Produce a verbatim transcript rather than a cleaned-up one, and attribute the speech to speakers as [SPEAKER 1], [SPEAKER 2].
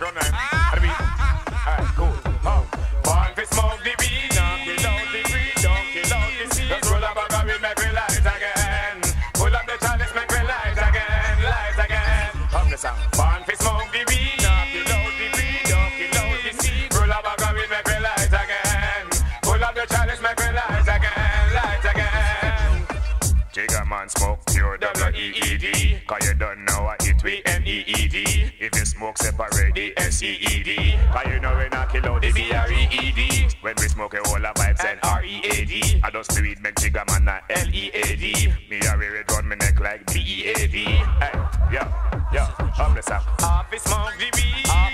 [SPEAKER 1] background now. How do we? Alright, cool. Oh. Born fi smoke the weed, don't kill out the weed, don't kill out the seed. Just roll up a barrel, make we light again. Pull up the chalice, make we light again, light again. Come the song. Born fi smoke the weed, don't kill out the weed, don't kill out the seed. Roll up a barrel, make we light again. Pull up the chalice, make we light again, light again. Jigga man smoke pure W E E D, cause you don't know what it we N E E D. If you smoke separate the S E E D, cause you know we not kill out the B R E E D. When we smoke a whole of vibes and R E A D, I just the weed make jigga man a L E A D. Me a wear it round me neck like B E A D. Hey, yo, yo, up the sound. Off we smoke the weed.